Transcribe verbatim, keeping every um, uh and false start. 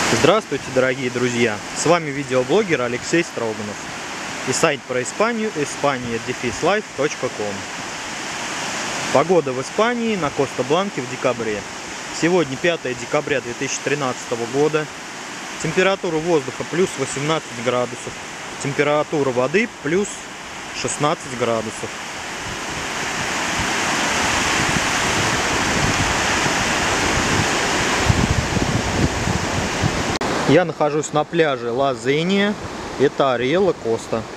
Здравствуйте, дорогие друзья! С вами видеоблогер Алексей Строганов и сайт про Испанию испания дефис лайф точка ком. Погода в Испании на Коста-Бланке в декабре. Сегодня пятое декабря две тысячи тринадцатого года. Температура воздуха плюс восемнадцать градусов. Температура воды плюс шестнадцать градусов. Я нахожусь на пляже Ла Зения, это Ариэла Коста.